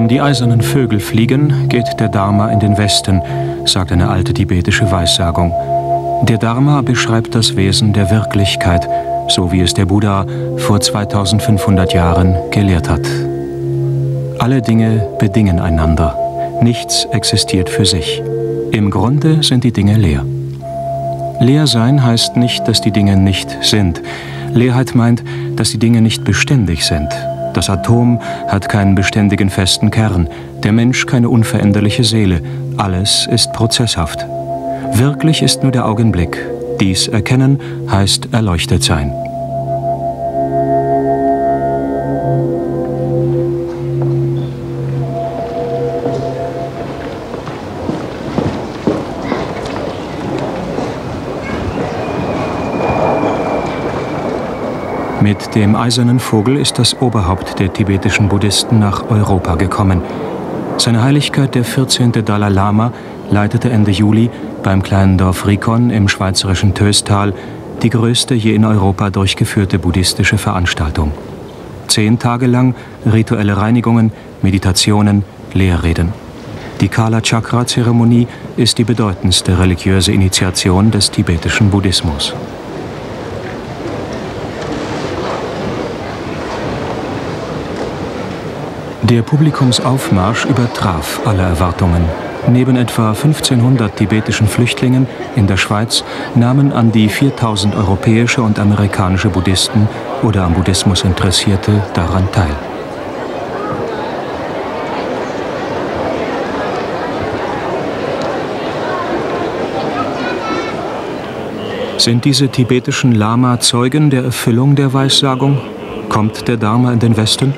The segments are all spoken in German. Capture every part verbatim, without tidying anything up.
die eisernen Vögel fliegen, geht der Dharma in den Westen, sagt eine alte tibetische Weissagung. Der Dharma beschreibt das Wesen der Wirklichkeit, so wie es der Buddha vor zweitausendfünfhundert Jahren gelehrt hat. Alle Dinge bedingen einander. Nichts existiert für sich. Im Grunde sind die Dinge leer. Leer sein heißt nicht, dass die Dinge nicht sind. Leerheit meint, dass die Dinge nicht beständig sind. Das Atom hat keinen beständigen festen Kern, der Mensch keine unveränderliche Seele. Alles ist prozesshaft. Wirklich ist nur der Augenblick. Dies erkennen heißt erleuchtet sein. Mit dem eisernen Vogel ist das Oberhaupt der tibetischen Buddhisten nach Europa gekommen. Seine Heiligkeit der vierzehnte Dalai Lama leitete Ende Juli beim kleinen Dorf Rikon im schweizerischen Töstal die größte je in Europa durchgeführte buddhistische Veranstaltung. Zehn Tage lang rituelle Reinigungen, Meditationen, Lehrreden. Die Kala-Chakra-Zeremonie ist die bedeutendste religiöse Initiation des tibetischen Buddhismus. Der Publikumsaufmarsch übertraf alle Erwartungen. Neben etwa fünfzehnhundert tibetischen Flüchtlingen in der Schweiz nahmen an die viertausend europäische und amerikanische Buddhisten oder am Buddhismus Interessierte daran teil. Sind diese tibetischen Lama Zeugen der Erfüllung der Weissagung? Kommt der Dharma in den Westen?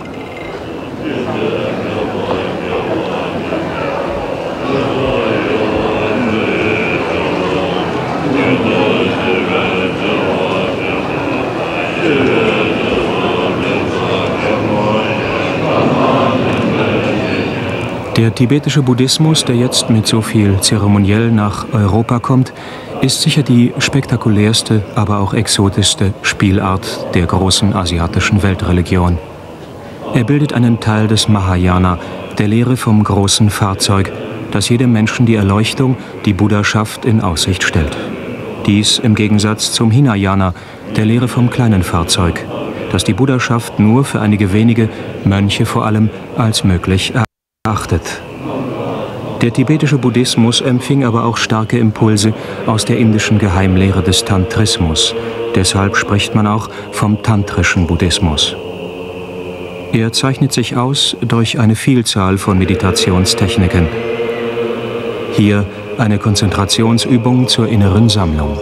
Der tibetische Buddhismus, der jetzt mit so viel zeremoniell nach Europa kommt, ist sicher die spektakulärste, aber auch exotischste Spielart der großen asiatischen Weltreligion. Er bildet einen Teil des Mahayana, der Lehre vom großen Fahrzeug, das jedem Menschen die Erleuchtung, die Buddhaschaft in Aussicht stellt. Dies im Gegensatz zum Hinayana, der Lehre vom kleinen Fahrzeug, das die Buddhaschaft nur für einige wenige, Mönche vor allem, als möglich erachtet. Der tibetische Buddhismus empfing aber auch starke Impulse aus der indischen Geheimlehre des Tantrismus. Deshalb spricht man auch vom tantrischen Buddhismus. Er zeichnet sich aus durch eine Vielzahl von Meditationstechniken. Hier eine Konzentrationsübung zur inneren Sammlung.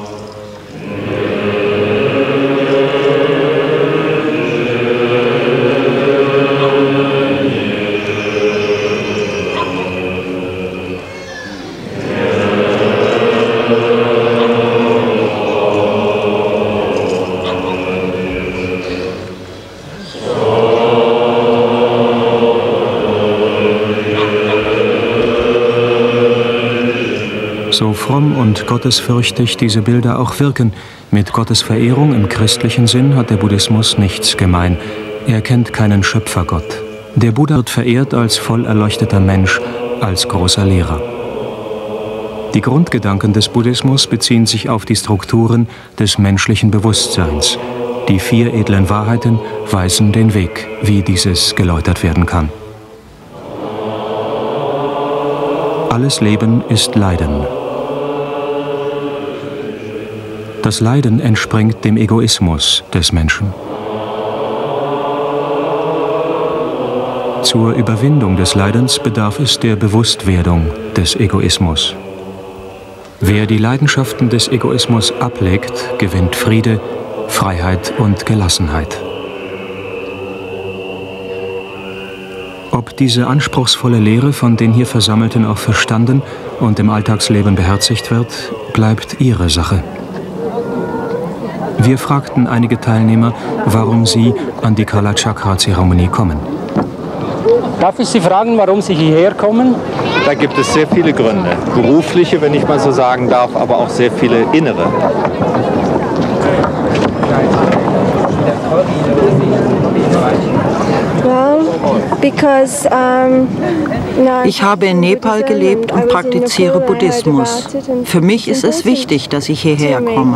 So fromm und gottesfürchtig diese Bilder auch wirken, mit Gottesverehrung im christlichen Sinn hat der Buddhismus nichts gemein. Er kennt keinen Schöpfergott. Der Buddha wird verehrt als voll erleuchteter Mensch, als großer Lehrer. Die Grundgedanken des Buddhismus beziehen sich auf die Strukturen des menschlichen Bewusstseins. Die vier edlen Wahrheiten weisen den Weg, wie dieses geläutert werden kann. Alles Leben ist Leiden. Das Leiden entspringt dem Egoismus des Menschen. Zur Überwindung des Leidens bedarf es der Bewusstwerdung des Egoismus. Wer die Leidenschaften des Egoismus ablegt, gewinnt Friede, Freiheit und Gelassenheit. Ob diese anspruchsvolle Lehre von den hier Versammelten auch verstanden und im Alltagsleben beherzigt wird, bleibt ihre Sache. Wir fragten einige Teilnehmer, warum sie an die Kala-Chakra-Zeremonie kommen. Darf ich Sie fragen, warum Sie hierher kommen? Da gibt es sehr viele Gründe. Berufliche, wenn ich mal so sagen darf, aber auch sehr viele innere. Ja. Ich habe in Nepal gelebt und praktiziere Buddhismus. Für mich ist es wichtig, dass ich hierher komme.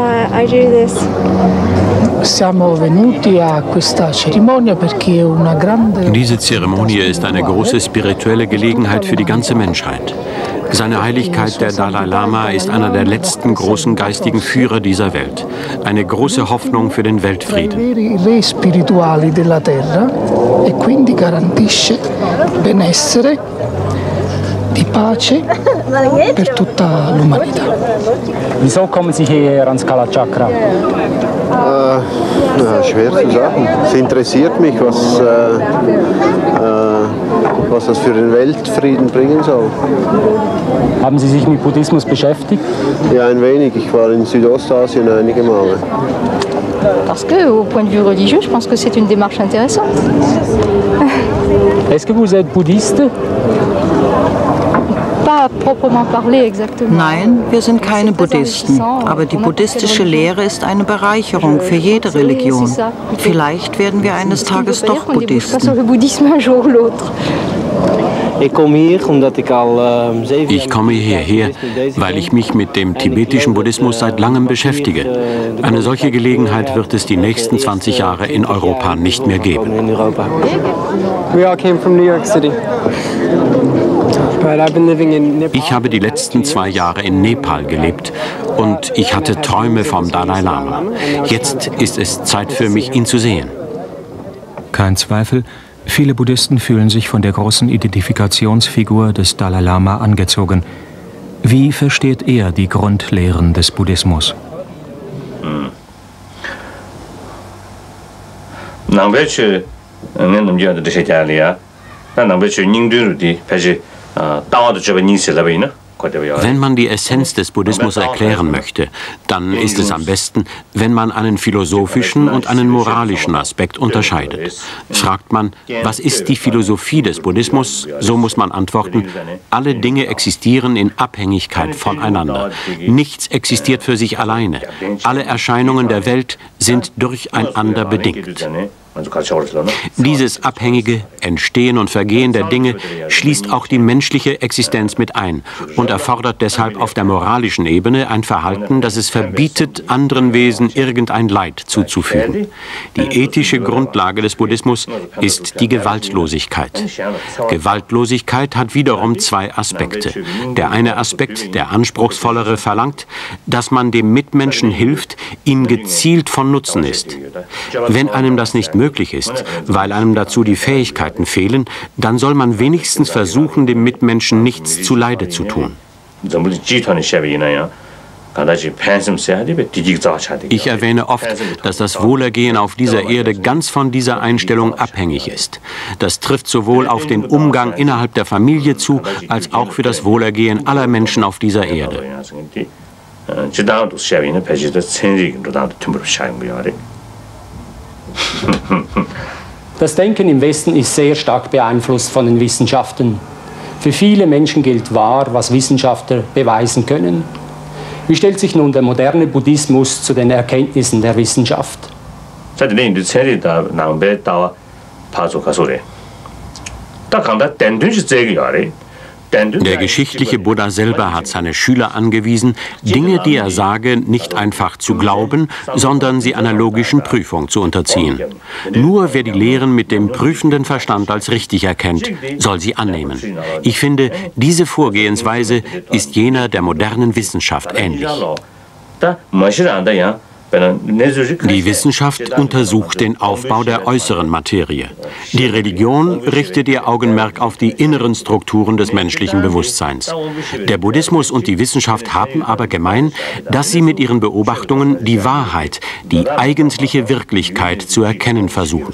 Diese Zeremonie ist eine große spirituelle Gelegenheit für die ganze Menschheit. Seine Heiligkeit, der Dalai Lama, ist einer der letzten großen geistigen Führer dieser Welt. Eine große Hoffnung für den Weltfrieden. Wieso kommen Sie hierher ans Kalachakra? Äh, na, schwer zu sagen. Es interessiert mich, was, äh, äh, was das für den Weltfrieden bringen soll. Haben Sie sich mit Buddhismus beschäftigt? Ja, ein wenig. Ich war in Südostasien einige Male. Parce que, au point de vue religieux, je pense que c'est une démarche intéressante. Est-ce que vous êtes bouddhiste? Nein, wir sind keine Buddhisten, aber die buddhistische Lehre ist eine Bereicherung für jede Religion. Vielleicht werden wir eines Tages doch Buddhisten. Ich komme hierher, weil ich mich mit dem tibetischen Buddhismus seit langem beschäftige. Eine solche Gelegenheit wird es die nächsten zwanzig Jahre in Europa nicht mehr geben. Ich habe die letzten zwei Jahre in Nepal gelebt und ich hatte Träume vom Dalai Lama. Jetzt ist es Zeit für mich, ihn zu sehen. Kein Zweifel, viele Buddhisten fühlen sich von der großen Identifikationsfigur des Dalai Lama angezogen. Wie versteht er die Grundlehren des Buddhismus? Wenn man die Essenz des Buddhismus erklären möchte, dann ist es am besten, wenn man einen philosophischen und einen moralischen Aspekt unterscheidet. Fragt man, was ist die Philosophie des Buddhismus, so muss man antworten, alle Dinge existieren in Abhängigkeit voneinander. Nichts existiert für sich alleine. Alle Erscheinungen der Welt sind durcheinander bedingt. Dieses abhängige Entstehen und Vergehen der Dinge schließt auch die menschliche Existenz mit ein und erfordert deshalb auf der moralischen Ebene ein Verhalten, das es verbietet, anderen Wesen irgendein Leid zuzufügen. Die ethische Grundlage des Buddhismus ist die Gewaltlosigkeit. Gewaltlosigkeit hat wiederum zwei Aspekte. Der eine Aspekt, der anspruchsvollere, verlangt, dass man dem Mitmenschen hilft, ihm gezielt von Nutzen ist. Wenn einem das nicht möglich ist, weil einem dazu die Fähigkeiten fehlen, dann soll man wenigstens versuchen, dem Mitmenschen nichts zuleide zu tun. Ich erwähne oft, dass das Wohlergehen auf dieser Erde ganz von dieser Einstellung abhängig ist. Das trifft sowohl auf den Umgang innerhalb der Familie zu, als auch für das Wohlergehen aller Menschen auf dieser Erde. Das Denken im Westen ist sehr stark beeinflusst von den Wissenschaften. Für viele Menschen gilt wahr, was Wissenschaftler beweisen können. Wie stellt sich nun der moderne Buddhismus zu den Erkenntnissen der Wissenschaft? Der geschichtliche Buddha selber hat seine Schüler angewiesen, Dinge, die er sage, nicht einfach zu glauben, sondern sie einer logischen Prüfung zu unterziehen. Nur wer die Lehren mit dem prüfenden Verstand als richtig erkennt, soll sie annehmen. Ich finde, diese Vorgehensweise ist jener der modernen Wissenschaft ähnlich. Die Wissenschaft untersucht den Aufbau der äußeren Materie. Die Religion richtet ihr Augenmerk auf die inneren Strukturen des menschlichen Bewusstseins. Der Buddhismus und die Wissenschaft haben aber gemein, dass sie mit ihren Beobachtungen die Wahrheit, die eigentliche Wirklichkeit zu erkennen versuchen.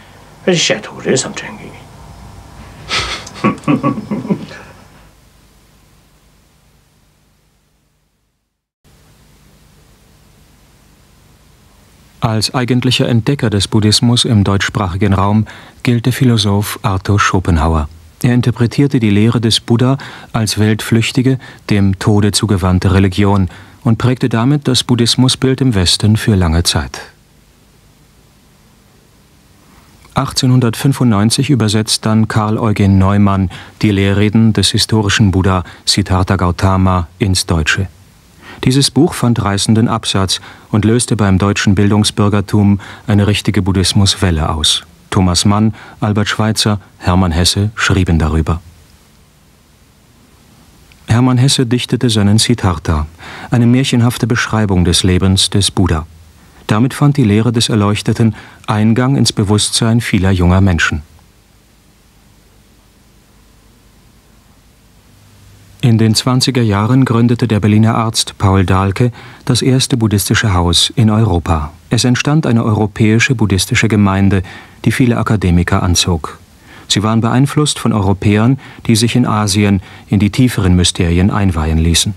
Als eigentlicher Entdecker des Buddhismus im deutschsprachigen Raum gilt der Philosoph Arthur Schopenhauer. Er interpretierte die Lehre des Buddha als weltflüchtige, dem Tode zugewandte Religion und prägte damit das Buddhismusbild im Westen für lange Zeit. achtzehnhundertfünfundneunzig übersetzt dann Karl Eugen Neumann die Lehrreden des historischen Buddha Siddhartha Gautama ins Deutsche. Dieses Buch fand reißenden Absatz und löste beim deutschen Bildungsbürgertum eine richtige Buddhismuswelle aus. Thomas Mann, Albert Schweitzer, Hermann Hesse schrieben darüber. Hermann Hesse dichtete seinen Siddhartha, eine märchenhafte Beschreibung des Lebens des Buddha. Damit fand die Lehre des Erleuchteten Eingang ins Bewusstsein vieler junger Menschen. In den zwanziger Jahren gründete der Berliner Arzt Paul Dahlke das erste buddhistische Haus in Europa. Es entstand eine europäische buddhistische Gemeinde, die viele Akademiker anzog. Sie waren beeinflusst von Europäern, die sich in Asien in die tieferen Mysterien einweihen ließen.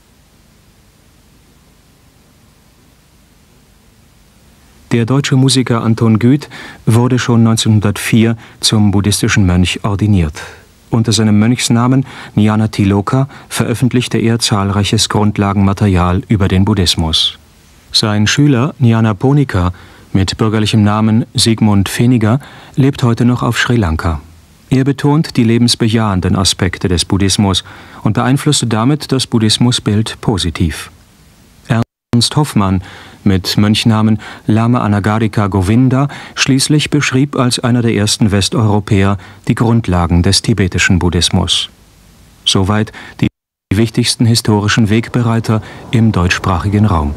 Der deutsche Musiker Anton Güth wurde schon neunzehnhundertvier zum buddhistischen Mönch ordiniert. Unter seinem Mönchsnamen Jnana Tiloka veröffentlichte er zahlreiches Grundlagenmaterial über den Buddhismus. Sein Schüler Jnana Ponika mit bürgerlichem Namen Sigmund Pfenniger lebt heute noch auf Sri Lanka. Er betont die lebensbejahenden Aspekte des Buddhismus und beeinflusste damit das Buddhismusbild positiv. Ernst Hoffmann mit Mönchnamen Lama Anagarika Govinda schließlich beschrieb als einer der ersten Westeuropäer die Grundlagen des tibetischen Buddhismus. Soweit die wichtigsten historischen Wegbereiter im deutschsprachigen Raum.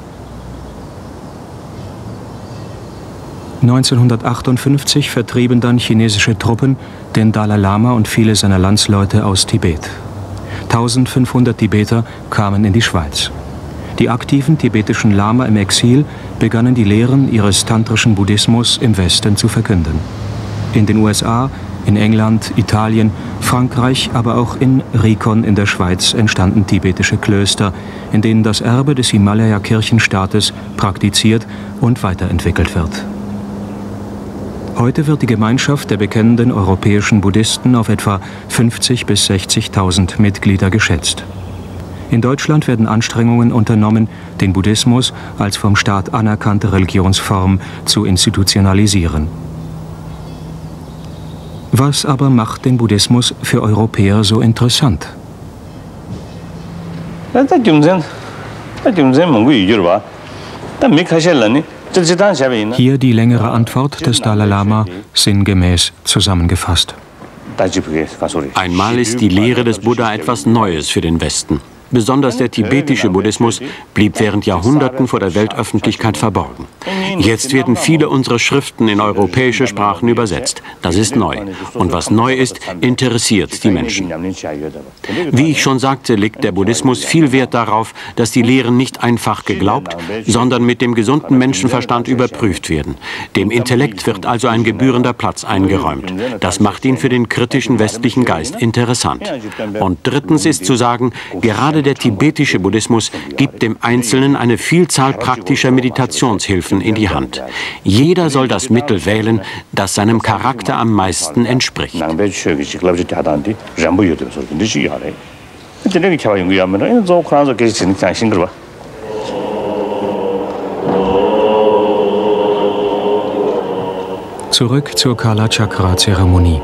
neunzehnhundertachtundfünfzig vertrieben dann chinesische Truppen den Dalai Lama und viele seiner Landsleute aus Tibet. eintausendfünfhundert Tibeter kamen in die Schweiz. Die aktiven tibetischen Lama im Exil begannen die Lehren ihres tantrischen Buddhismus im Westen zu verkünden. In den U S A, in England, Italien, Frankreich, aber auch in Rikon in der Schweiz entstanden tibetische Klöster, in denen das Erbe des Himalaya-Kirchenstaates praktiziert und weiterentwickelt wird. Heute wird die Gemeinschaft der bekennenden europäischen Buddhisten auf etwa fünfzigtausend bis sechzigtausend Mitglieder geschätzt. In Deutschland werden Anstrengungen unternommen, den Buddhismus als vom Staat anerkannte Religionsform zu institutionalisieren. Was aber macht den Buddhismus für Europäer so interessant? Hier die längere Antwort des Dalai Lama, sinngemäß zusammengefasst. Einmal ist die Lehre des Buddha etwas Neues für den Westen. Besonders der tibetische Buddhismus blieb während Jahrhunderten vor der Weltöffentlichkeit verborgen. Jetzt werden viele unserer Schriften in europäische Sprachen übersetzt. Das ist neu. Und was neu ist, interessiert die Menschen. Wie ich schon sagte, legt der Buddhismus viel Wert darauf, dass die Lehren nicht einfach geglaubt, sondern mit dem gesunden Menschenverstand überprüft werden. Dem Intellekt wird also ein gebührender Platz eingeräumt. Das macht ihn für den kritischen westlichen Geist interessant. Und drittens ist zu sagen, gerade der tibetische Buddhismus gibt dem Einzelnen eine Vielzahl praktischer Meditationshilfen in die Hand. Jeder soll das Mittel wählen, das seinem Charakter am meisten entspricht. Zurück zur Kala-Chakra-Zeremonie.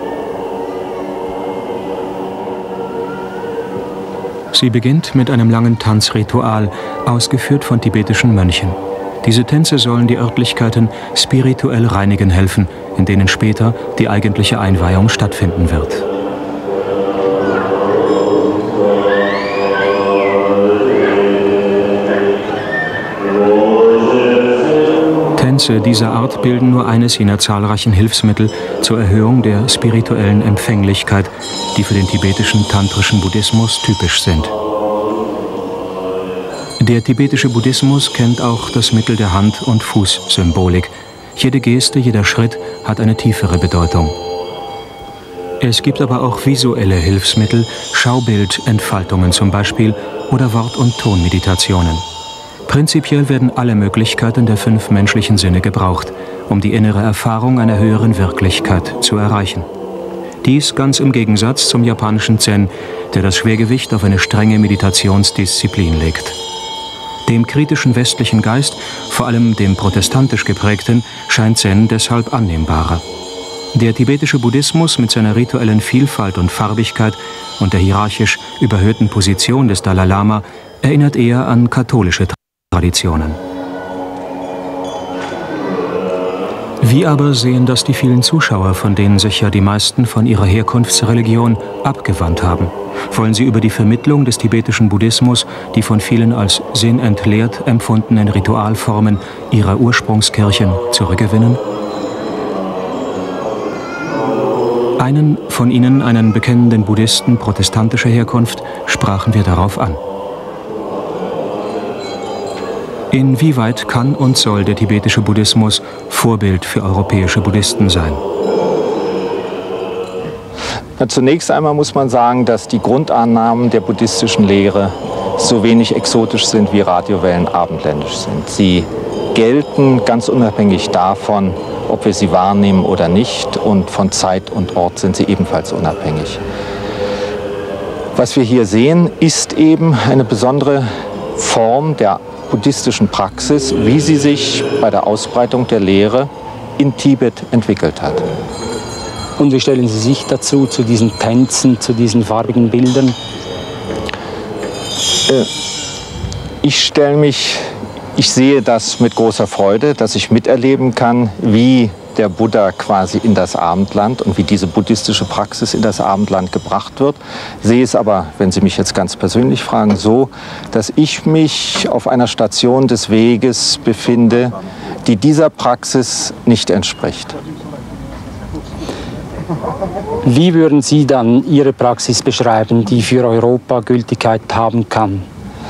Sie beginnt mit einem langen Tanzritual, ausgeführt von tibetischen Mönchen. Diese Tänze sollen die Örtlichkeiten spirituell reinigen helfen, in denen später die eigentliche Einweihung stattfinden wird. Tänze dieser Art bilden nur eines jener zahlreichen Hilfsmittel zur Erhöhung der spirituellen Empfänglichkeit, die für den tibetischen tantrischen Buddhismus typisch sind. Der tibetische Buddhismus kennt auch das Mittel der Hand- und Fußsymbolik. Jede Geste, jeder Schritt hat eine tiefere Bedeutung. Es gibt aber auch visuelle Hilfsmittel, Schaubildentfaltungen zum Beispiel oder Wort- und Tonmeditationen. Prinzipiell werden alle Möglichkeiten der fünf menschlichen Sinne gebraucht, um die innere Erfahrung einer höheren Wirklichkeit zu erreichen. Dies ganz im Gegensatz zum japanischen Zen, der das Schwergewicht auf eine strenge Meditationsdisziplin legt. Dem kritischen westlichen Geist, vor allem dem protestantisch geprägten, scheint Zen deshalb annehmbarer. Der tibetische Buddhismus mit seiner rituellen Vielfalt und Farbigkeit und der hierarchisch überhöhten Position des Dalai Lama erinnert eher an katholische Traditionen. Wie aber sehen das die vielen Zuschauer, von denen sich ja die meisten von ihrer Herkunftsreligion abgewandt haben? Wollen sie über die Vermittlung des tibetischen Buddhismus die von vielen als sinnentleert empfundenen Ritualformen ihrer Ursprungskirchen zurückgewinnen? Einen von ihnen, einen bekennenden Buddhisten protestantischer Herkunft, sprachen wir darauf an. Inwieweit kann und soll der tibetische Buddhismus Vorbild für europäische Buddhisten sein? Na, zunächst einmal muss man sagen, dass die Grundannahmen der buddhistischen Lehre so wenig exotisch sind, wie Radiowellen abendländisch sind. Sie gelten ganz unabhängig davon, ob wir sie wahrnehmen oder nicht, und von Zeit und Ort sind sie ebenfalls unabhängig. Was wir hier sehen, ist eben eine besondere Form der buddhistischen Praxis, wie sie sich bei der Ausbreitung der Lehre in Tibet entwickelt hat. Und wie stellen Sie sich dazu, zu diesen Tänzen, zu diesen farbigen Bildern? Äh, ich stelle mich, ich sehe das mit großer Freude, dass ich miterleben kann, wie der Buddha quasi in das Abendland und wie diese buddhistische Praxis in das Abendland gebracht wird. Sehe es aber, wenn Sie mich jetzt ganz persönlich fragen, so, dass ich mich auf einer Station des Weges befinde, die dieser Praxis nicht entspricht. Wie würden Sie dann Ihre Praxis beschreiben, die für Europa Gültigkeit haben kann?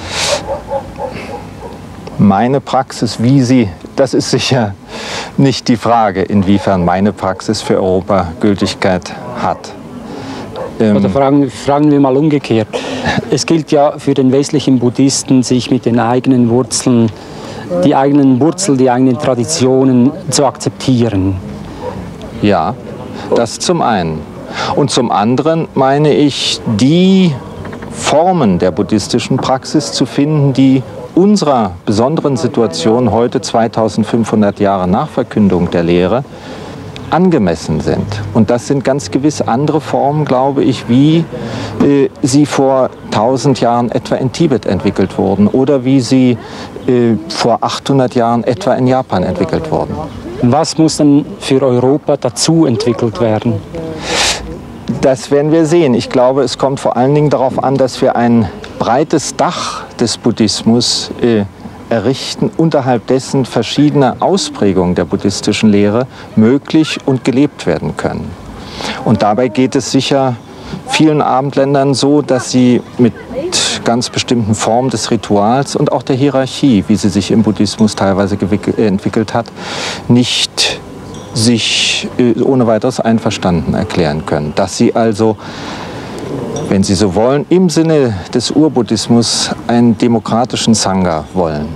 Meine Praxis, wie sie, das ist sicher nicht die Frage, inwiefern meine Praxis für Europa Gültigkeit hat. Ähm Oder fragen, fragen wir mal umgekehrt. Es gilt ja für den westlichen Buddhisten, sich mit den eigenen Wurzeln, die eigenen Wurzeln, die eigenen Traditionen zu akzeptieren. Ja, das zum einen. Und zum anderen meine ich, die Formen der buddhistischen Praxis zu finden, die unserer besonderen Situation heute, zweitausendfünfhundert Jahre nach Verkündung der Lehre, angemessen sind. Und das sind ganz gewiss andere Formen, glaube ich, wie äh, sie vor tausend Jahren etwa in Tibet entwickelt wurden oder wie sie äh, vor achthundert Jahren etwa in Japan entwickelt wurden. Was muss denn für Europa dazu entwickelt werden? Das werden wir sehen. Ich glaube, es kommt vor allen Dingen darauf an, dass wir ein breites Dach des Buddhismus äh, errichten, unterhalb dessen verschiedene Ausprägungen der buddhistischen Lehre möglich und gelebt werden können. Und dabei geht es sicher vielen Abendländern so, dass sie mit ganz bestimmten Formen des Rituals und auch der Hierarchie, wie sie sich im Buddhismus teilweise entwickelt hat, nicht sich ohne weiteres einverstanden erklären können. Dass sie also, wenn Sie so wollen, im Sinne des Urbuddhismus einen demokratischen Sangha wollen.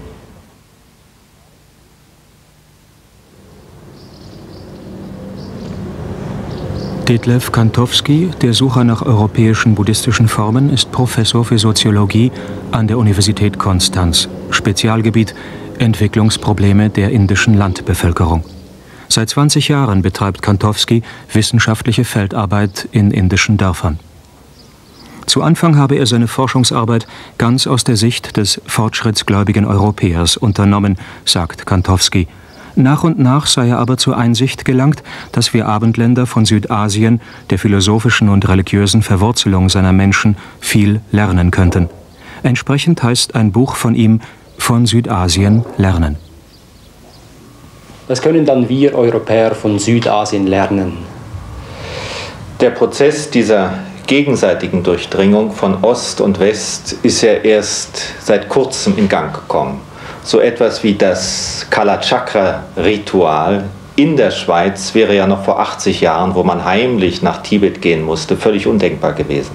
Detlev Kantowski, der Sucher nach europäischen buddhistischen Formen, ist Professor für Soziologie an der Universität Konstanz, Spezialgebiet Entwicklungsprobleme der indischen Landbevölkerung. Seit zwanzig Jahren betreibt Kantowski wissenschaftliche Feldarbeit in indischen Dörfern. Zu Anfang habe er seine Forschungsarbeit ganz aus der Sicht des fortschrittsgläubigen Europäers unternommen, sagt Kantowski. Nach und nach sei er aber zur Einsicht gelangt, dass wir Abendländer von Südasien, der philosophischen und religiösen Verwurzelung seiner Menschen, viel lernen könnten. Entsprechend heißt ein Buch von ihm »Von Südasien lernen«. Was können dann wir Europäer von Südasien lernen? Der Prozess dieser gegenseitigen Durchdringung von Ost und West ist ja erst seit kurzem in Gang gekommen. So etwas wie das Kalachakra-Ritual in der Schweiz wäre ja noch vor achtzig Jahren, wo man heimlich nach Tibet gehen musste, völlig undenkbar gewesen.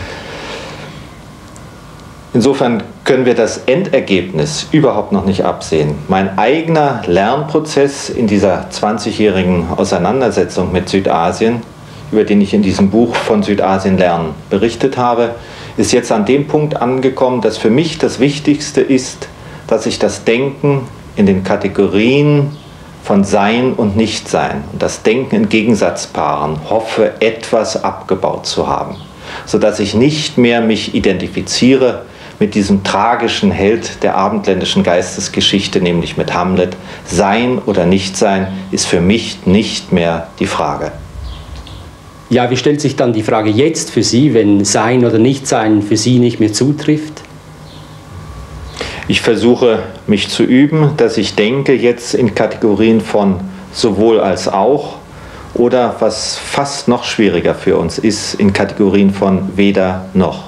Insofern können wir das Endergebnis überhaupt noch nicht absehen. Mein eigener Lernprozess in dieser zwanzigjährigen Auseinandersetzung mit Südasien, über den ich in diesem Buch Von Südasien lernen berichtet habe, ist jetzt an dem Punkt angekommen, dass für mich das Wichtigste ist, dass ich das Denken in den Kategorien von Sein und Nichtsein und das Denken in Gegensatzpaaren hoffe, etwas abgebaut zu haben, sodass ich nicht mehr mich identifiziere mit diesem tragischen Held der abendländischen Geistesgeschichte, nämlich mit Hamlet. Sein oder Nichtsein ist für mich nicht mehr die Frage. Ja, wie stellt sich dann die Frage jetzt für Sie, wenn Sein oder Nichtsein für Sie nicht mehr zutrifft? Ich versuche, mich zu üben, dass ich denke jetzt in Kategorien von sowohl als auch oder, was fast noch schwieriger für uns ist, in Kategorien von weder noch.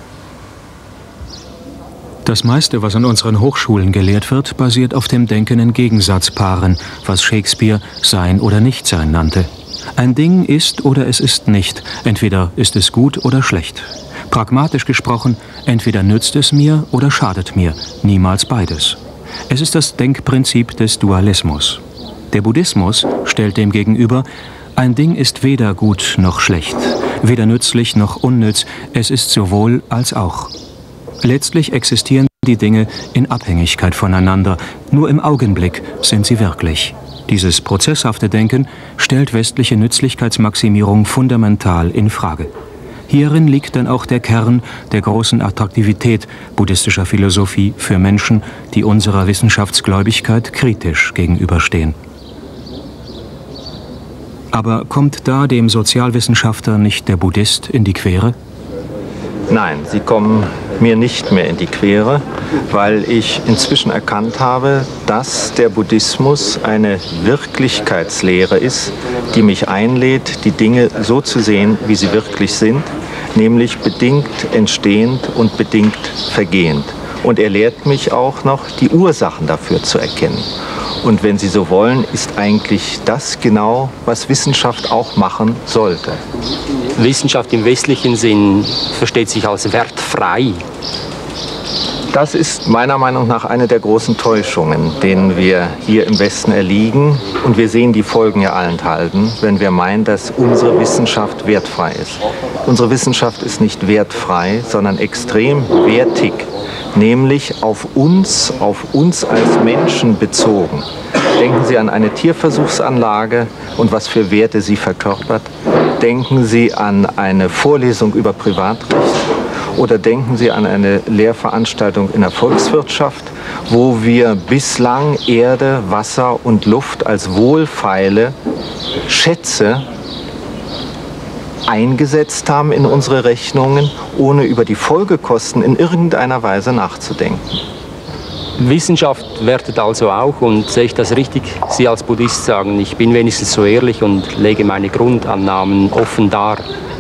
Das meiste, was an unseren Hochschulen gelehrt wird, basiert auf dem Denken in Gegensatzpaaren, was Shakespeare Sein oder Nichtsein nannte. Ein Ding ist oder es ist nicht, entweder ist es gut oder schlecht. Pragmatisch gesprochen, entweder nützt es mir oder schadet mir, niemals beides. Es ist das Denkprinzip des Dualismus. Der Buddhismus stellt dem gegenüber, ein Ding ist weder gut noch schlecht, weder nützlich noch unnütz, es ist sowohl als auch. Letztlich existieren die Dinge in Abhängigkeit voneinander, nur im Augenblick sind sie wirklich. Dieses prozesshafte Denken stellt westliche Nützlichkeitsmaximierung fundamental in Frage. Hierin liegt dann auch der Kern der großen Attraktivität buddhistischer Philosophie für Menschen, die unserer Wissenschaftsgläubigkeit kritisch gegenüberstehen. Aber kommt da dem Sozialwissenschaftler nicht der Buddhist in die Quere? Nein, sie kommen mir nicht mehr in die Quere, weil ich inzwischen erkannt habe, dass der Buddhismus eine Wirklichkeitslehre ist, die mich einlädt, die Dinge so zu sehen, wie sie wirklich sind, nämlich bedingt entstehend und bedingt vergehend. Und er lehrt mich auch noch, die Ursachen dafür zu erkennen. Und wenn Sie so wollen, ist eigentlich das genau, was Wissenschaft auch machen sollte. Wissenschaft im westlichen Sinn versteht sich als wertfrei. Das ist meiner Meinung nach eine der großen Täuschungen, denen wir hier im Westen erliegen. Und wir sehen die Folgen ja allenthalben, wenn wir meinen, dass unsere Wissenschaft wertfrei ist. Unsere Wissenschaft ist nicht wertfrei, sondern extrem wertig. Nämlich auf uns, auf uns als Menschen bezogen. Denken Sie an eine Tierversuchsanlage und was für Werte sie verkörpert. Denken Sie an eine Vorlesung über Privatrecht oder denken Sie an eine Lehrveranstaltung in der Volkswirtschaft, wo wir bislang Erde, Wasser und Luft als wohlfeile Schätze eingesetzt haben in unsere Rechnungen, ohne über die Folgekosten in irgendeiner Weise nachzudenken. Wissenschaft wertet also auch, und sehe ich das richtig, Sie als Buddhist sagen, ich bin wenigstens so ehrlich und lege meine Grundannahmen offen dar.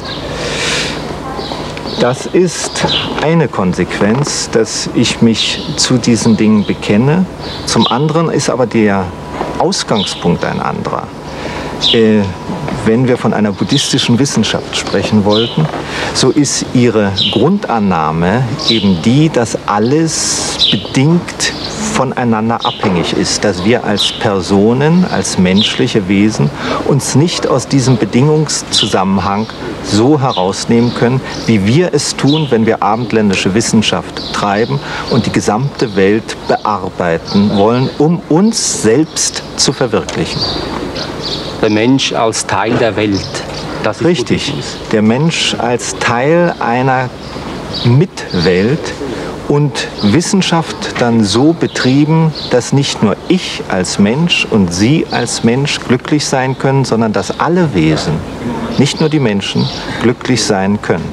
Das ist eine Konsequenz, dass ich mich zu diesen Dingen bekenne. Zum anderen ist aber der Ausgangspunkt ein anderer. Äh, wenn wir von einer buddhistischen Wissenschaft sprechen wollten, so ist ihre Grundannahme eben die, dass alles bedingt voneinander abhängig ist, dass wir als Personen, als menschliche Wesen uns nicht aus diesem Bedingungszusammenhang so herausnehmen können, wie wir es tun, wenn wir abendländische Wissenschaft treiben und die gesamte Welt bearbeiten wollen, um uns selbst zu verwirklichen. Der Mensch als Teil der Welt. Das ist richtig. Buddhismus. Der Mensch als Teil einer Mitwelt und Wissenschaft dann so betrieben, dass nicht nur ich als Mensch und Sie als Mensch glücklich sein können, sondern dass alle Wesen, nicht nur die Menschen, glücklich sein können.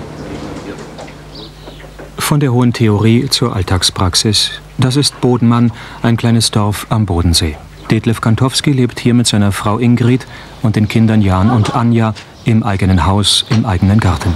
Von der hohen Theorie zur Alltagspraxis. Das ist Bodenmann, ein kleines Dorf am Bodensee. Detlef Kantowski lebt hier mit seiner Frau Ingrid und den Kindern Jan und Anja im eigenen Haus, im eigenen Garten.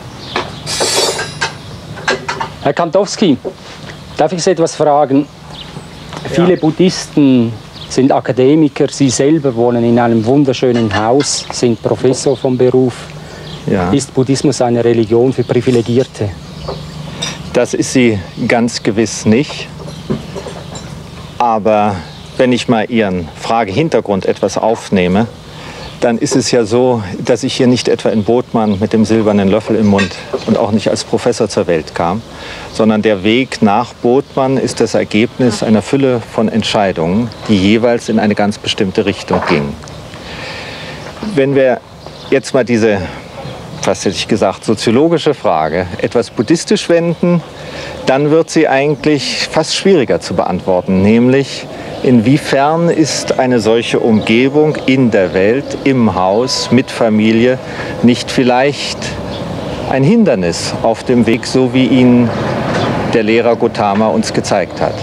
Herr Kantowski, darf ich Sie etwas fragen? Ja. Viele Buddhisten sind Akademiker, Sie selber wohnen in einem wunderschönen Haus, sind Professor vom Beruf. Ja. Ist Buddhismus eine Religion für Privilegierte? Das ist sie ganz gewiss nicht. Aber wenn ich mal Ihren Fragehintergrund etwas aufnehme, dann ist es ja so, dass ich hier nicht etwa in Bodman mit dem silbernen Löffel im Mund und auch nicht als Professor zur Welt kam, sondern der Weg nach Bodman ist das Ergebnis einer Fülle von Entscheidungen, die jeweils in eine ganz bestimmte Richtung gingen. Wenn wir jetzt mal diese, fast hätte ich gesagt, soziologische Frage etwas buddhistisch wenden, dann wird sie eigentlich fast schwieriger zu beantworten, nämlich inwiefern ist eine solche Umgebung in der Welt, im Haus, mit Familie nicht vielleicht ein Hindernis auf dem Weg, so wie ihn der Lehrer Gautama uns gezeigt hat.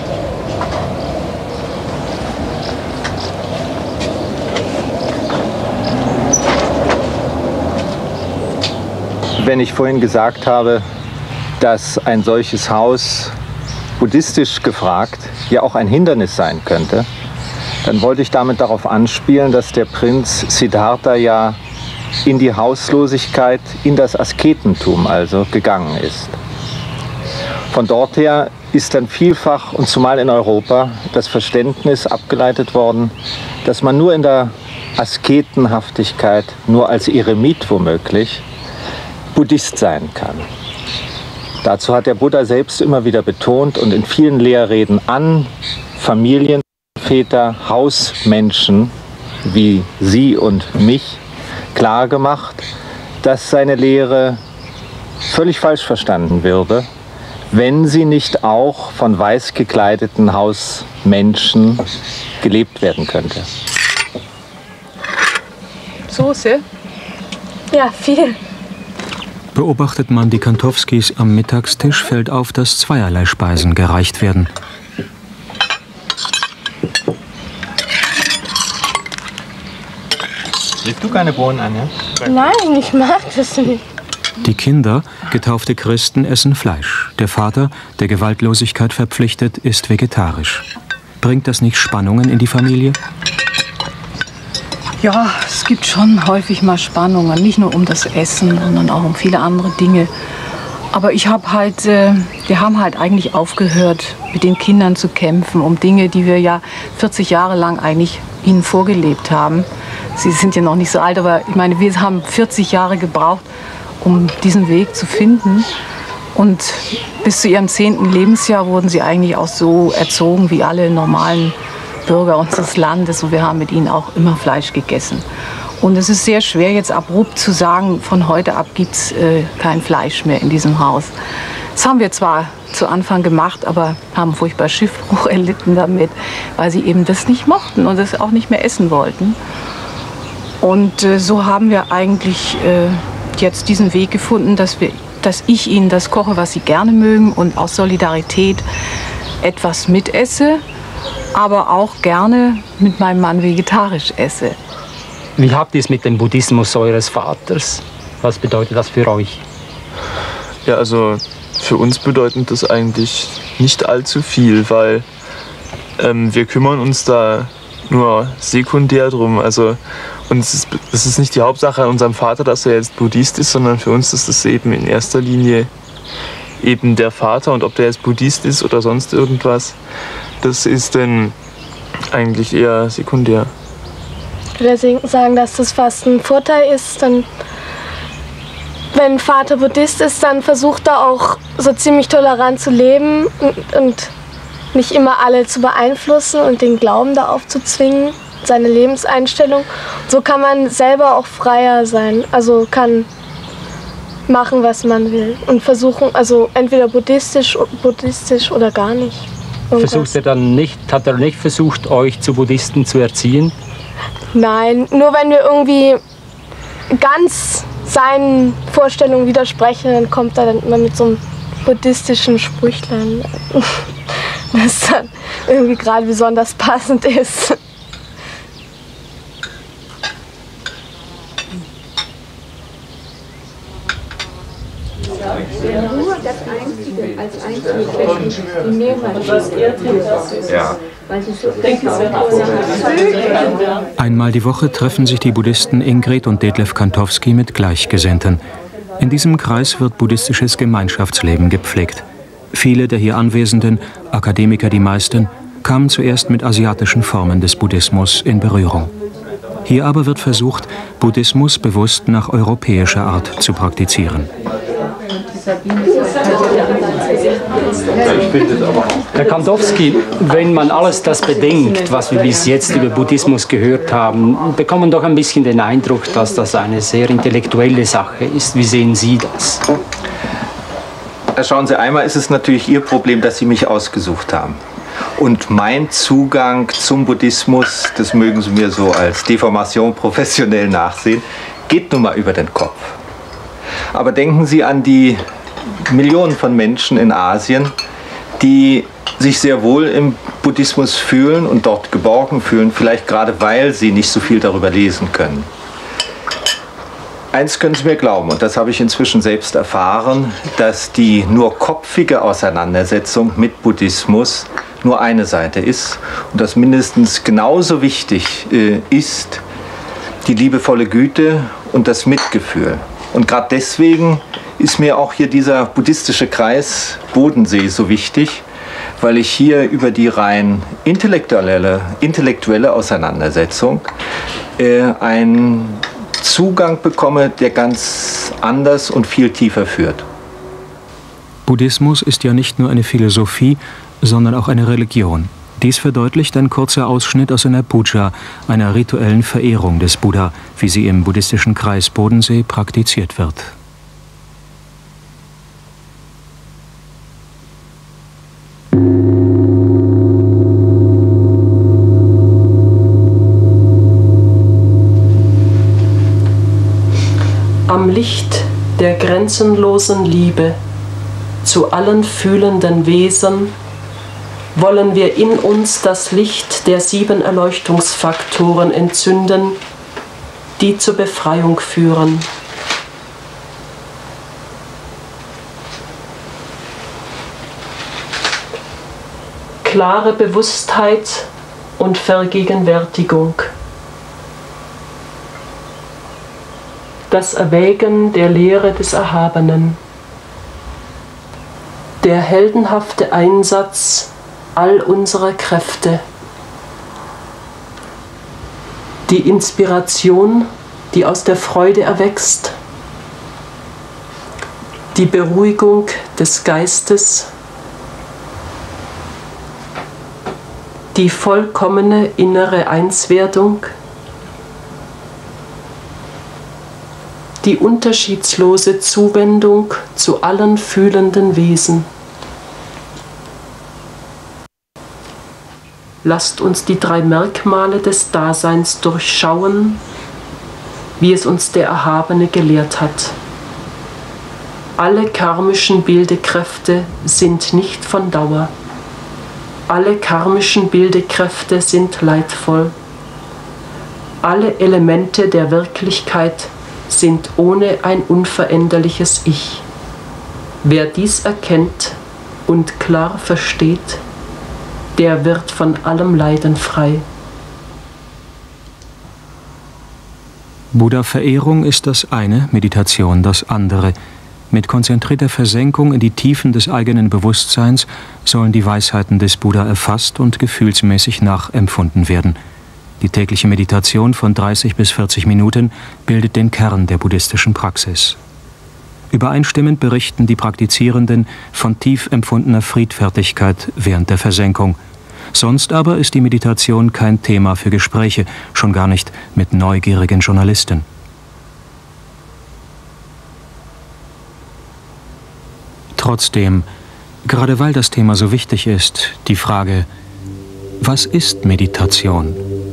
Wenn ich vorhin gesagt habe, dass ein solches Haus buddhistisch gefragt ja auch ein Hindernis sein könnte, dann wollte ich damit darauf anspielen, dass der Prinz Siddhartha ja in die Hauslosigkeit, in das Asketentum also gegangen ist. Von dort her ist dann vielfach und zumal in Europa das Verständnis abgeleitet worden, dass man nur in der Asketenhaftigkeit, nur als Eremit womöglich, Buddhist sein kann. Dazu hat der Buddha selbst immer wieder betont und in vielen Lehrreden an Familienväter, Hausmenschen wie Sie und mich klar gemacht, dass seine Lehre völlig falsch verstanden würde, wenn sie nicht auch von weiß gekleideten Hausmenschen gelebt werden könnte. Soße? Ja, viel. Beobachtet man die Kantowskis am Mittagstisch, fällt auf, dass zweierlei Speisen gereicht werden. Legst du keine Bohnen an, ja? Nein, ich mag das nicht. Die Kinder, getaufte Christen, essen Fleisch. Der Vater, der Gewaltlosigkeit verpflichtet, ist vegetarisch. Bringt das nicht Spannungen in die Familie? Ja, es gibt schon häufig mal Spannungen, nicht nur um das Essen, sondern auch um viele andere Dinge. Aber ich habe halt, äh, wir haben halt eigentlich aufgehört, mit den Kindern zu kämpfen, um Dinge, die wir ja vierzig Jahre lang eigentlich ihnen vorgelebt haben. Sie sind ja noch nicht so alt, aber ich meine, wir haben vierzig Jahre gebraucht, um diesen Weg zu finden. Und bis zu ihrem zehnten Lebensjahr wurden sie eigentlich auch so erzogen wie alle normalen Bürger unseres Landes, und wir haben mit ihnen auch immer Fleisch gegessen. Und es ist sehr schwer, jetzt abrupt zu sagen, von heute ab gibt es äh, kein Fleisch mehr in diesem Haus. Das haben wir zwar zu Anfang gemacht, aber haben furchtbar Schiffbruch erlitten damit, weil sie eben das nicht mochten und das auch nicht mehr essen wollten. Und äh, so haben wir eigentlich äh, jetzt diesen Weg gefunden, dass, wir, dass ich ihnen das koche, was sie gerne mögen, und aus Solidarität etwas mitesse, aber auch gerne mit meinem Mann vegetarisch esse. Wie habt ihr es mit dem Buddhismus eures Vaters? Was bedeutet das für euch? Ja, also für uns bedeutet das eigentlich nicht allzu viel, weil ähm, wir kümmern uns da nur sekundär drum. Also uns ist, das ist nicht die Hauptsache an unserem Vater, dass er jetzt Buddhist ist, sondern für uns ist das eben in erster Linie eben der Vater, und ob der jetzt Buddhist ist oder sonst irgendwas, das ist dann eigentlich eher sekundär. Ich würde sagen, dass das fast ein Vorteil ist. Dann, wenn Vater Buddhist ist, dann versucht er auch so ziemlich tolerant zu leben und, und nicht immer alle zu beeinflussen und den Glauben da aufzuzwingen, seine Lebenseinstellung. So kann man selber auch freier sein, also kann machen, was man will und versuchen, also entweder buddhistisch, buddhistisch oder gar nicht. Irgendwas. Versucht er dann nicht, hat er nicht versucht, euch zu Buddhisten zu erziehen? Nein, nur wenn wir irgendwie ganz seinen Vorstellungen widersprechen, dann kommt er dann immer mit so einem buddhistischen Sprüchlein, das dann irgendwie gerade besonders passend ist. Nur das Einzige, als einzige die mehrmals ja. Einmal die Woche treffen sich die Buddhisten Ingrid und Detlef Kantowski mit Gleichgesinnten. In diesem Kreis wird buddhistisches Gemeinschaftsleben gepflegt. Viele der hier Anwesenden, Akademiker die meisten, kamen zuerst mit asiatischen Formen des Buddhismus in Berührung. Hier aber wird versucht, Buddhismus bewusst nach europäischer Art zu praktizieren. Herr Kandowski, wenn man alles das bedenkt, was wir bis jetzt über Buddhismus gehört haben, bekommt man doch ein bisschen den Eindruck, dass das eine sehr intellektuelle Sache ist. Wie sehen Sie das? Schauen Sie, einmal ist es natürlich Ihr Problem, dass Sie mich ausgesucht haben. Und mein Zugang zum Buddhismus, das mögen Sie mir so als Deformation professionell nachsehen, geht nun mal über den Kopf. Aber denken Sie an die Millionen von Menschen in Asien, die sich sehr wohl im Buddhismus fühlen und dort geborgen fühlen, vielleicht gerade weil sie nicht so viel darüber lesen können. Eins können Sie mir glauben, und das habe ich inzwischen selbst erfahren, dass die nur kopfige Auseinandersetzung mit Buddhismus nur eine Seite ist und dass mindestens genauso wichtig äh, ist die liebevolle Güte und das Mitgefühl. Und gerade deswegen ist mir auch hier dieser buddhistische Kreis Bodensee so wichtig, weil ich hier über die rein intellektuelle, intellektuelle Auseinandersetzung äh, einen Zugang bekomme, der ganz anders und viel tiefer führt. Buddhismus ist ja nicht nur eine Philosophie, sondern auch eine Religion. Dies verdeutlicht ein kurzer Ausschnitt aus einer Puja, einer rituellen Verehrung des Buddha, wie sie im buddhistischen Kreis Bodensee praktiziert wird. Am Licht der grenzenlosen Liebe zu allen fühlenden Wesen wollen wir in uns das Licht der sieben Erleuchtungsfaktoren entzünden, die zur Befreiung führen. Klare Bewusstheit und Vergegenwärtigung. Das Erwägen der Lehre des Erhabenen. Der heldenhafte Einsatz all unserer Kräfte. Die Inspiration, die aus der Freude erwächst. Die Beruhigung des Geistes. Die vollkommene innere Einswerdung. Die unterschiedslose Zuwendung zu allen fühlenden Wesen. Lasst uns die drei Merkmale des Daseins durchschauen, wie es uns der Erhabene gelehrt hat. Alle karmischen Bildekräfte sind nicht von Dauer. Alle karmischen Bildekräfte sind leidvoll. Alle Elemente der Wirklichkeit sind ohne ein unveränderliches Ich. Wer dies erkennt und klar versteht, der wird von allem Leiden frei. Buddha-Verehrung ist das eine, Meditation das andere. Mit konzentrierter Versenkung in die Tiefen des eigenen Bewusstseins sollen die Weisheiten des Buddha erfasst und gefühlsmäßig nachempfunden werden. Die tägliche Meditation von dreißig bis vierzig Minuten bildet den Kern der buddhistischen Praxis. Übereinstimmend berichten die Praktizierenden von tief empfundener Friedfertigkeit während der Versenkung. Sonst aber ist die Meditation kein Thema für Gespräche, schon gar nicht mit neugierigen Journalisten. Trotzdem, gerade weil das Thema so wichtig ist, die Frage, was ist Meditation?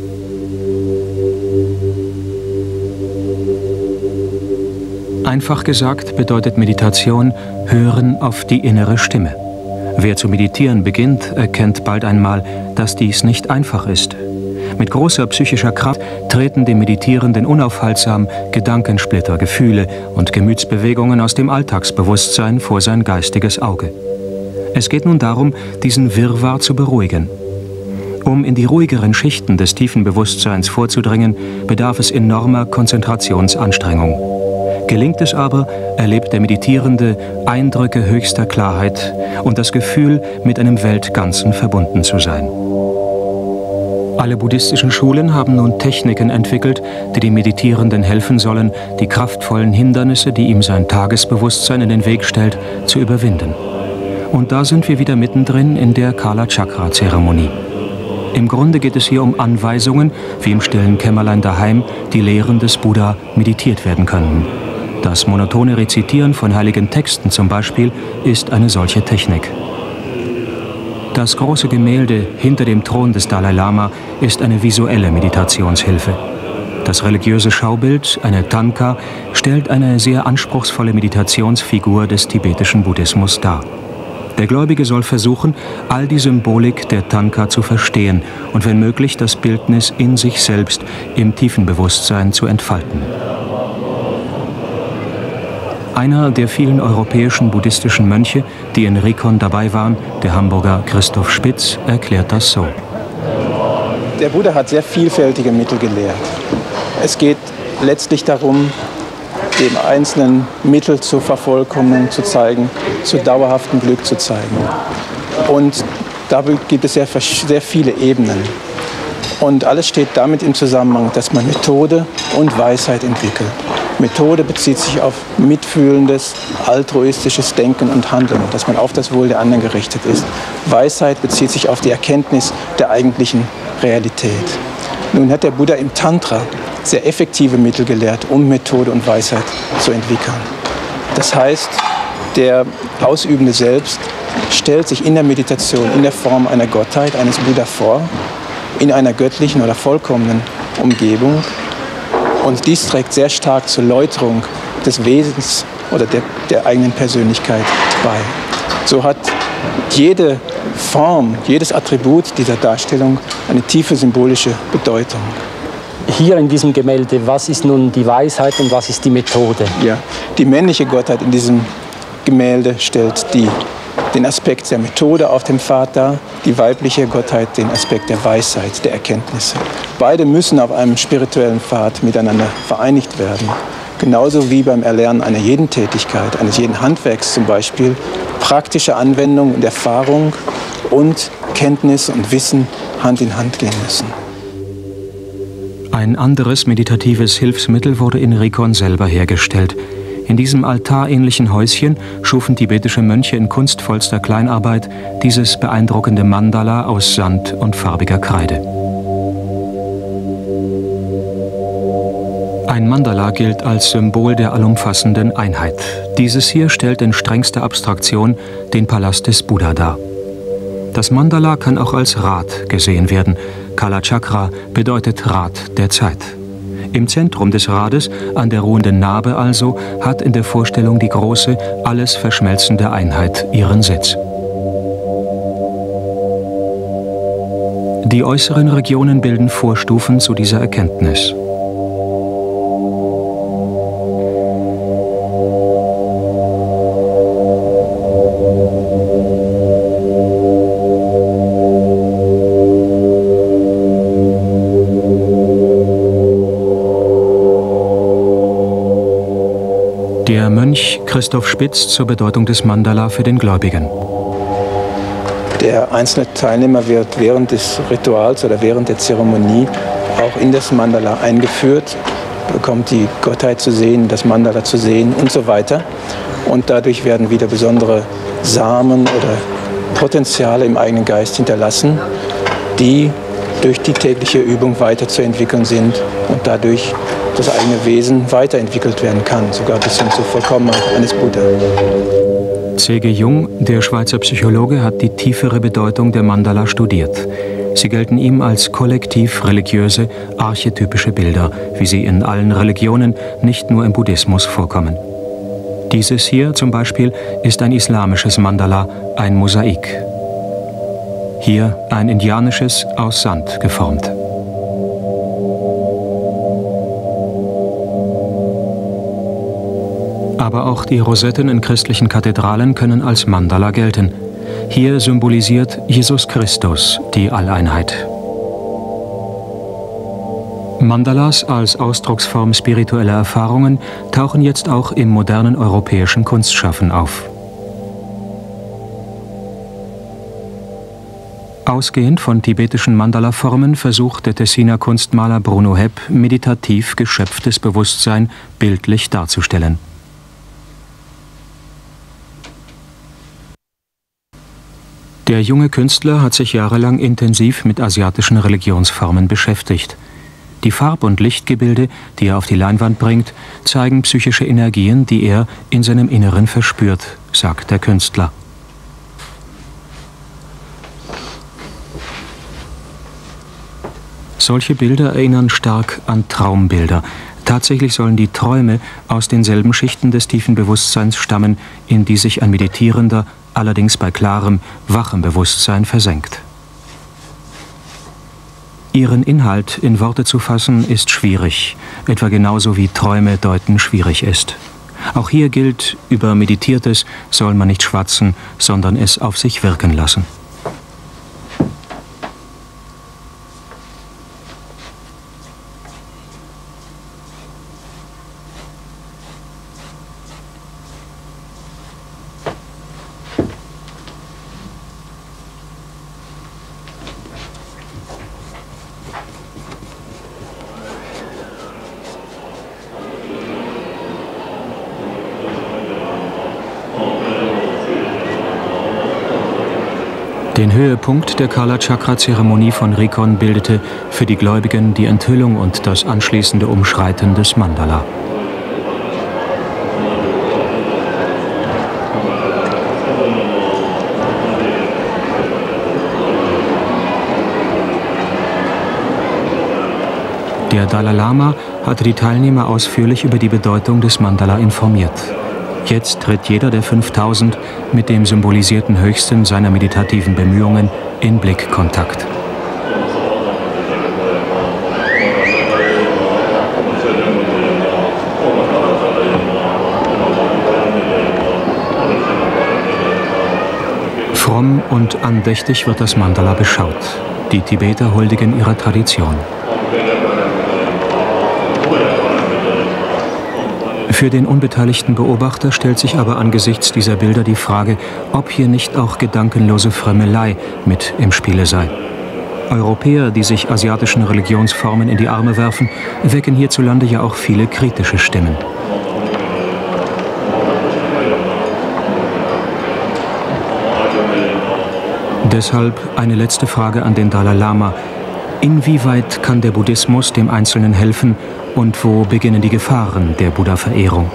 Einfach gesagt bedeutet Meditation Hören auf die innere Stimme. Wer zu meditieren beginnt, erkennt bald einmal, dass dies nicht einfach ist. Mit großer psychischer Kraft treten dem Meditierenden unaufhaltsam Gedankensplitter, Gefühle und Gemütsbewegungen aus dem Alltagsbewusstsein vor sein geistiges Auge. Es geht nun darum, diesen Wirrwarr zu beruhigen. Um in die ruhigeren Schichten des tiefen Bewusstseins vorzudringen, bedarf es enormer Konzentrationsanstrengung. Gelingt es aber, erlebt der Meditierende Eindrücke höchster Klarheit und das Gefühl, mit einem Weltganzen verbunden zu sein. Alle buddhistischen Schulen haben nun Techniken entwickelt, die dem Meditierenden helfen sollen, die kraftvollen Hindernisse, die ihm sein Tagesbewusstsein in den Weg stellt, zu überwinden. Und da sind wir wieder mittendrin in der Kala-Chakra-Zeremonie. Im Grunde geht es hier um Anweisungen, wie im stillen Kämmerlein daheim die Lehren des Buddha meditiert werden können. Das monotone Rezitieren von heiligen Texten zum Beispiel ist eine solche Technik. Das große Gemälde hinter dem Thron des Dalai Lama ist eine visuelle Meditationshilfe. Das religiöse Schaubild, eine Tanka, stellt eine sehr anspruchsvolle Meditationsfigur des tibetischen Buddhismus dar. Der Gläubige soll versuchen, all die Symbolik der Tanka zu verstehen und wenn möglich das Bildnis in sich selbst im tiefen Bewusstsein zu entfalten. Einer der vielen europäischen buddhistischen Mönche, die in Rikon dabei waren, der Hamburger Christoph Spitz, erklärt das so. Der Buddha hat sehr vielfältige Mittel gelehrt. Es geht letztlich darum, dem einzelnen Mittel zur Vervollkommnung zu zeigen, zu dauerhaftem Glück zu zeigen. Und dabei gibt es sehr, sehr viele Ebenen. Und alles steht damit im Zusammenhang, dass man Methode und Weisheit entwickelt. Methode bezieht sich auf mitfühlendes, altruistisches Denken und Handeln, dass man auf das Wohl der anderen gerichtet ist. Weisheit bezieht sich auf die Erkenntnis der eigentlichen Realität. Nun hat der Buddha im Tantra sehr effektive Mittel gelehrt, um Methode und Weisheit zu entwickeln. Das heißt, der Ausübende selbst stellt sich in der Meditation in der Form einer Gottheit, eines Buddha vor, in einer göttlichen oder vollkommenen Umgebung. Und dies trägt sehr stark zur Läuterung des Wesens oder der, der eigenen Persönlichkeit bei. So hat jede Form, jedes Attribut dieser Darstellung eine tiefe symbolische Bedeutung. Hier in diesem Gemälde, was ist nun die Weisheit und was ist die Methode? Ja, die männliche Gottheit in diesem Gemälde stellt die, den Aspekt der Methode auf dem Pfad dar, die weibliche Gottheit den Aspekt der Weisheit, der Erkenntnisse. Beide müssen auf einem spirituellen Pfad miteinander vereinigt werden. Genauso wie beim Erlernen einer jeden Tätigkeit, eines jeden Handwerks zum Beispiel, praktische Anwendung und Erfahrung und Kenntnis und Wissen Hand in Hand gehen müssen. Ein anderes meditatives Hilfsmittel wurde in Rikon selber hergestellt. In diesem altarähnlichen Häuschen schufen tibetische Mönche in kunstvollster Kleinarbeit dieses beeindruckende Mandala aus Sand und farbiger Kreide. Ein Mandala gilt als Symbol der allumfassenden Einheit. Dieses hier stellt in strengster Abstraktion den Palast des Buddha dar. Das Mandala kann auch als Rad gesehen werden. Kala-Chakra bedeutet Rad der Zeit. Im Zentrum des Rades, an der ruhenden Narbe also, hat in der Vorstellung die große, alles verschmelzende Einheit ihren Sitz. Die äußeren Regionen bilden Vorstufen zu dieser Erkenntnis. Der Mönch Christoph Spitz zur Bedeutung des Mandala für den Gläubigen. Der einzelne Teilnehmer wird während des Rituals oder während der Zeremonie auch in das Mandala eingeführt, bekommt die Gottheit zu sehen, das Mandala zu sehen und so weiter. Und dadurch werden wieder besondere Samen oder Potenziale im eigenen Geist hinterlassen, die durch die tägliche Übung weiterzuentwickeln sind und dadurch das eigene Wesen weiterentwickelt werden kann, sogar bis hin zur Vollkommenheit eines Buddha. C G Jung, der Schweizer Psychologe, hat die tiefere Bedeutung der Mandala studiert. Sie gelten ihm als kollektiv religiöse, archetypische Bilder, wie sie in allen Religionen, nicht nur im Buddhismus vorkommen. Dieses hier zum Beispiel ist ein islamisches Mandala, ein Mosaik. Hier ein indianisches, aus Sand geformt. Aber auch die Rosetten in christlichen Kathedralen können als Mandala gelten. Hier symbolisiert Jesus Christus die Alleinheit. Mandalas als Ausdrucksform spiritueller Erfahrungen tauchen jetzt auch im modernen europäischen Kunstschaffen auf. Ausgehend von tibetischen Mandala-Formen versucht der Tessiner Kunstmaler Bruno Hepp, meditativ geschöpftes Bewusstsein bildlich darzustellen. Der junge Künstler hat sich jahrelang intensiv mit asiatischen Religionsformen beschäftigt. Die Farb- und Lichtgebilde, die er auf die Leinwand bringt, zeigen psychische Energien, die er in seinem Inneren verspürt, sagt der Künstler. Solche Bilder erinnern stark an Traumbilder. Tatsächlich sollen die Träume aus denselben Schichten des tiefen Bewusstseins stammen, in die sich ein Meditierender, allerdings bei klarem, wachem Bewusstsein versenkt. Ihren Inhalt in Worte zu fassen, ist schwierig, etwa genauso wie Träume deuten schwierig ist. Auch hier gilt, über Meditiertes soll man nicht schwatzen, sondern es auf sich wirken lassen. Den Höhepunkt der Kala-Chakra-Zeremonie von Rikon bildete für die Gläubigen die Enthüllung und das anschließende Umschreiten des Mandala. Der Dalai Lama hatte die Teilnehmer ausführlich über die Bedeutung des Mandala informiert. Jetzt tritt jeder der fünftausend mit dem symbolisierten Höchsten seiner meditativen Bemühungen in Blickkontakt. Fromm und andächtig wird das Mandala beschaut. Die Tibeter huldigen ihrer Tradition. Für den unbeteiligten Beobachter stellt sich aber angesichts dieser Bilder die Frage, ob hier nicht auch gedankenlose Frömmelei mit im Spiele sei. Europäer, die sich asiatischen Religionsformen in die Arme werfen, wecken hierzulande ja auch viele kritische Stimmen. Deshalb eine letzte Frage an den Dalai Lama. Inwieweit kann der Buddhismus dem Einzelnen helfen und wo beginnen die Gefahren der Buddha-Verehrung?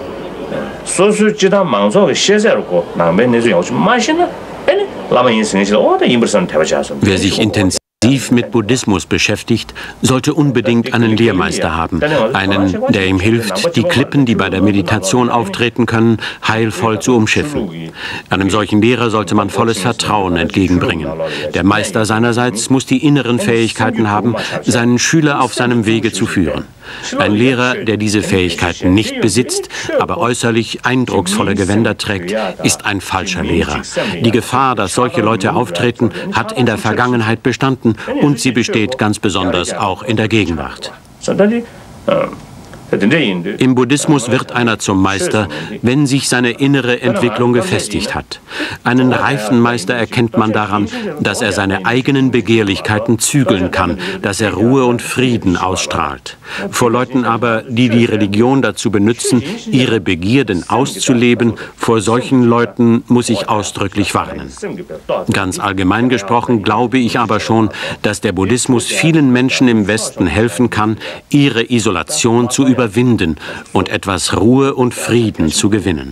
Wer sich intensiv mit Buddhismus beschäftigt, sollte unbedingt einen Lehrmeister haben. Einen, der ihm hilft, die Klippen, die bei der Meditation auftreten können, heilvoll zu umschiffen. Einem solchen Lehrer sollte man volles Vertrauen entgegenbringen. Der Meister seinerseits muss die inneren Fähigkeiten haben, seinen Schüler auf seinem Wege zu führen. Ein Lehrer, der diese Fähigkeiten nicht besitzt, aber äußerlich eindrucksvolle Gewänder trägt, ist ein falscher Lehrer. Die Gefahr, dass solche Leute auftreten, hat in der Vergangenheit bestanden und sie besteht ganz besonders auch in der Gegenwart. Im Buddhismus wird einer zum Meister, wenn sich seine innere Entwicklung gefestigt hat. Einen reifen Meister erkennt man daran, dass er seine eigenen Begehrlichkeiten zügeln kann, dass er Ruhe und Frieden ausstrahlt. Vor Leuten aber, die die Religion dazu benutzen, ihre Begierden auszuleben, vor solchen Leuten muss ich ausdrücklich warnen. Ganz allgemein gesprochen glaube ich aber schon, dass der Buddhismus vielen Menschen im Westen helfen kann, ihre Isolation zu überwinden. überwinden und etwas Ruhe und Frieden zu gewinnen.